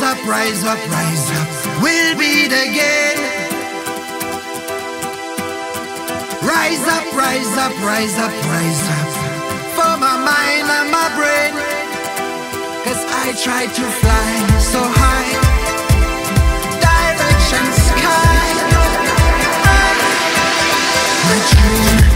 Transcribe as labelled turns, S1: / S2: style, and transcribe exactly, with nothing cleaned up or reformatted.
S1: up, rise up, rise up. We'll beat again. Rise up, rise up, rise up, rise up. For my mind and my brain. Cause I try to fly so high. Direction sky. My dream